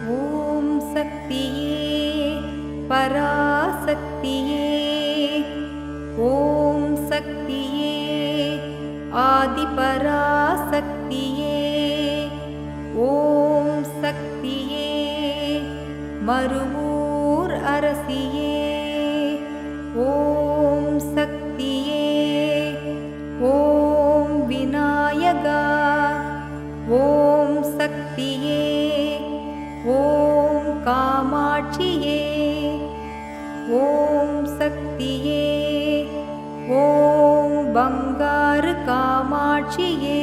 ஓம் சக்தியே பராசக்தியே, ஓம் சக்தியே ஆதிபராசக்தியே, ஓம் சக்தியே மருவூர் அரசியே, ஓம் சக்தியே, ஓம் விநாயகா, ஓம் சக்தியே, ஓம் காமாட்சியே, ஓம் சக்தியே, ஓம் பங்காரு காமாட்சியே,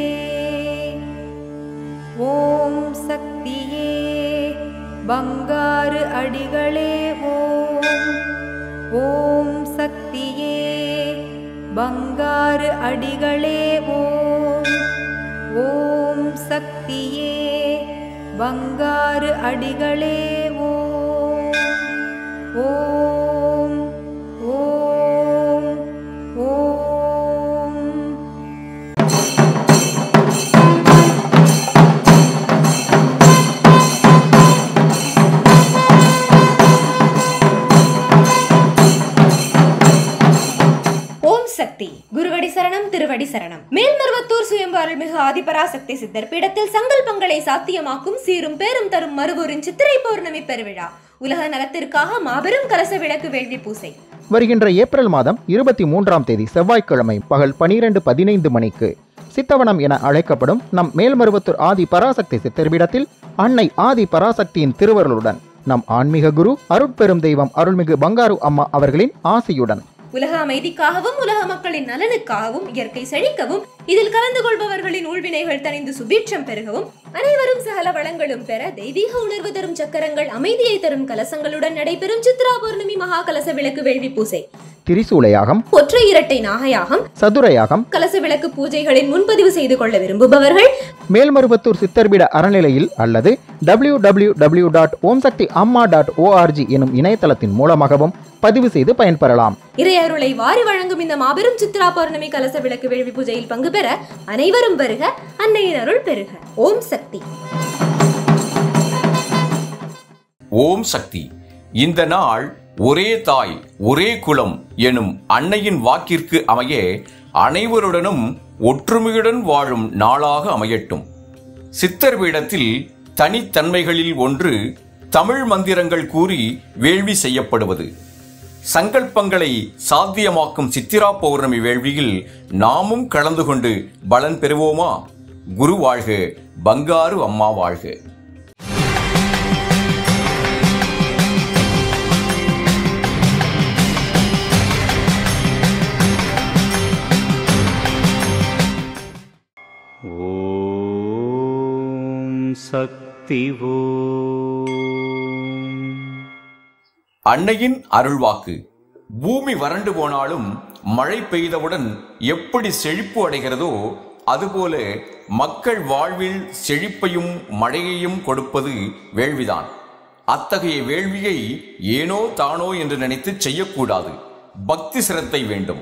ஓம் சக்தியே பங்காரு அடிகளே ஓம், ஓம் சக்தியே பங்காரு அடிகளே ஓம், ஓம் சக்தியே பங்காரு அடிகளே ஓம், ஓம் ஓம் ஓம். ஓம் சக்தி. குருவடி சரணம், திருவடி சரணம். மேல்மருவத்தூர் சுயம்பு அருள்மிகு ஆதிபராசக்தி சித்தர் பீடத்தில் சங்கல்பங்களை சாத்தியமாக்கும் சீரும் பேரும் தரும் மருவூரின் சித்திரை பௌர்ணமி பெருவிழா. உலக நலத்திற்காக மாபெரும் கலச விளக்கு வேள்வி பூசை வருகின்ற ஏப்ரல் மாதம் 23ஆம் தேதி செவ்வாய்க்கிழமை பகல் 12:15 மணிக்கு சித்தவனம் என அழைக்கப்படும் நம் மேல்மருவத்தூர் ஆதி பராசக்தி சித்தர் பீடத்தில் அன்னை ஆதி பராசக்தியின் திருவருளுடன் நம் ஆன்மீக குரு அருட்பெரும் தெய்வம் அருள்மிகு பங்காரு அம்மா அவர்களின் ஆசியுடன் உலக அமைதிக்காகவும் உலக மக்களின் நலனுக்காகவும் இயற்கை செழிக்கவும் இதில் கலந்து கொள்பவர்களின் ஊழ்வினைகள் தணிந்து சுபீட்சம் பெருகவும் அனைவரும் சகல வளங்களும் பெற தெய்வீக உணர்வு தரும் சக்கரங்கள் அமைதியை தரும் கலசங்களுடன் நடைபெறும் சித்ரா பௌர்ணமி மகா கலச விளக்கு வேள்வி பூசை. திரிசூலயாகம், ஒற்றை இரட்டை நாகயாகம், சதுரயாகம், கலச விளக்கு பூஜைகளின் முன்பதிவு செய்து கொள்ள விரும்புபவர்கள் மேல்மருவத்தூர் சித்தர்பீட அறநிலையில் அல்லது www.omsaktiamma.org எனும் இணையதளத்தின் மூலமாகவும் பதிவு செய்து பயன்பெறலாம். இறையருளை வாரி வழங்கும் இந்த மாபெரும் சித்ரா பௌர்ணமி கலச விளக்கு வேள்வி பூஜையில் பங்கு பெற அனைவரும் வருக, அன்னையின் அருள் பெறுக. ஓம் சக்தி. ஓம் சக்தி. இந்த நாள் ஒரே தாய் ஒரே குலம் எனும் அன்னையின் வாக்கிற்கு அமைய அனைவருடனும் ஒற்றுமையுடன் வாழும் நாளாக அமையட்டும். சித்தர் பீடத்தில் தனித்தன்மைகளில் ஒன்று தமிழ் மந்திரங்கள் கூறி வேள்வி செய்யப்படுவது. சங்கல்பங்களை சாத்தியமாக்கும் சித்திரா பௌர்ணமி வேள்வியில் நாமும் கலந்து கொண்டு பலன் பெறுவோமா? குரு வாழ்க, பங்காரு அம்மா வாழ்க. சக்தி. அன்னையின் அருள்வாக்கு. பூமி வறண்டு போனாலும் மழை பெய்தவுடன் எப்படி செழிப்பு அடைகிறதோ அதுபோல மக்கள் வாழ்வில் செழிப்பையும் மழையையும் கொடுப்பது வேள்விதான். அத்தகைய வேள்வியை ஏனோ தானோ என்று நினைத்து செய்யக்கூடாது. பக்தி சிரத்தை வேண்டும்.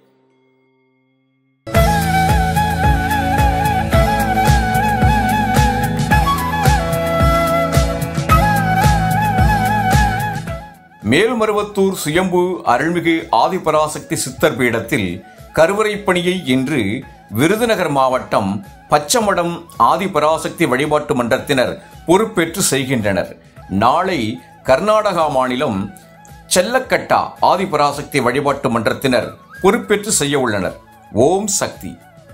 மேல்மருவத்தூர் சுயம்பு அருள்மிகு ஆதிபராசக்தி சித்தர் பீடத்தில் கருவறை பணியை இன்று விருதுநகர் மாவட்டம் பச்சமடம் ஆதிபராசக்தி வழிபாட்டு மன்றத்தினர் பொறுப்பேற்று செய்கின்றனர். நாளை கர்நாடகா மாநிலம் செல்லக்கட்டா ஆதிபராசக்தி வழிபாட்டு மன்றத்தினர் பொறுப்பேற்று செய்ய உள்ளனர். ஓம் சக்தி.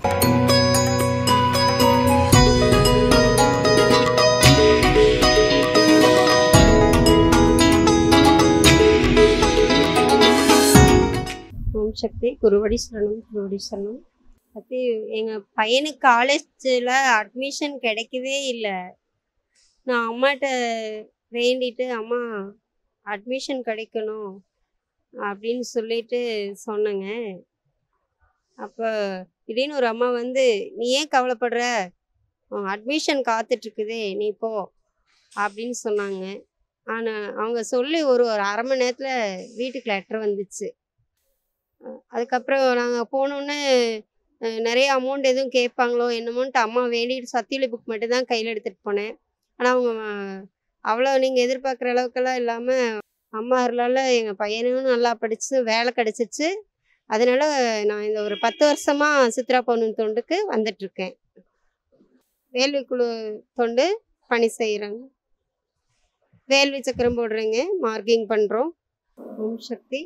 சக்தி. குருவடி சரணம், குருவடி சரணம். பற்றி எங்கள் பையனுக்கு காலேஜில் அட்மிஷன் கிடைக்கவே இல்லை. நான் அம்மாட்ட வேண்டிட்டு அம்மா அட்மிஷன் கிடைக்கணும் அப்படின்னு சொல்லிட்டு சொன்னேங்க. அப்போ திடீர்னு ஒரு அம்மா வந்து, நீ ஏன் கவலைப்படுற, அட்மிஷன் காத்துட்ருக்குதே, நீ போ அப்படின்னு சொன்னாங்க. ஆனால் அவங்க சொல்லி ஒரு அரை மணி நேரத்தில் வீட்டுக்கு லெட்டர் வந்துச்சு. அதுக்கப்புறம் நாங்கள் போனோன்னே நிறைய அமௌண்ட் எதுவும் கேட்பாங்களோ என்னமோன்ட்டு அம்மா வேண்டிட்டு சத்தியலி புக் மட்டும் தான் கையில் எடுத்துகிட்டு போனேன். ஆனால் அவங்க அவ்வளோ நீங்கள் எதிர்பார்க்குற அளவுக்கெல்லாம் இல்லாமல் அம்மா அருளால் எங்கள் பையனும் நல்லா படித்து வேலை கிடச்சிச்சு. அதனால் நான் இந்த ஒரு 10 வருஷமாக சித்ரா பௌர்ணமி தொண்டுக்கு வந்துட்டுருக்கேன். வேள்வி குழு தொண்டு பணி செய்கிறேங்க. வேள்வி சக்கரம் போடுறேங்க, மார்க்கிங் பண்ணுறோம். ஓம் சக்தி.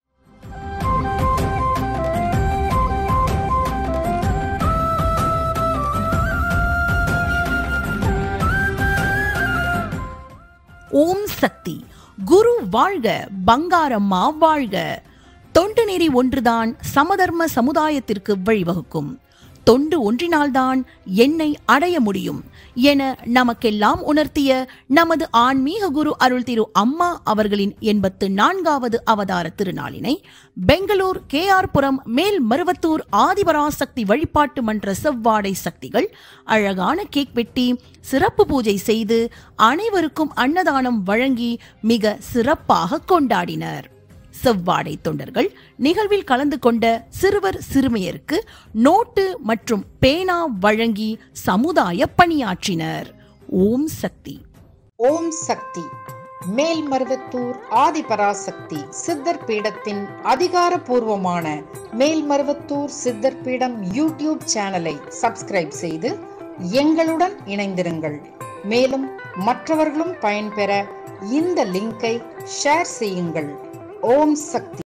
ஓம் சக்தி. குரு வாழ்க, பங்காரம்மா வாழ்க. தொண்டு நெறி ஒன்றுதான் சமதர்ம சமுதாயத்திற்கு வழிவகுக்கும். தொண்டு ஒன்றினால்தான் என்னை அடைய முடியும் என நமக்கெல்லாம் உணர்த்திய நமது ஆன்மீக குரு அருள் திரு அம்மா அவர்களின் 84வது அவதார திருநாளினை பெங்களூர் KR புரம் மேல்மருவத்தூர் ஆதிபராசக்தி வழிபாட்டு மன்ற செவ்வாடை சக்திகள் அழகான கேக் வெட்டி சிறப்பு பூஜை செய்து அனைவருக்கும் அன்னதானம் வழங்கி மிக சிறப்பாக கொண்டாடினர். செவ்வாடை தொண்டர்கள் நிகழ்வில் கலந்து கொண்ட சிறுவர் சிறுமியருக்கு நோட்டு மற்றும் பேனா வழங்கி சமுதாய பணியாற்றினர். ஓம் சக்தி. ஓம் சக்தி. மேல்மருவத்தூர் ஆதிபராசக்தி சித்தர் பீடத்தின் அதிகாரப்பூர்வமான மேல்மருவத்தூர் சித்தர் பீடம் யூடியூப் சேனலை சப்ஸ்கிரைப் செய்து எங்களுடன் இணைந்திருங்கள். மேலும் மற்றவர்களும் பயன்பெற இந்த லிங்கை ஷேர் செய்யுங்கள். ஓம் சக்தி.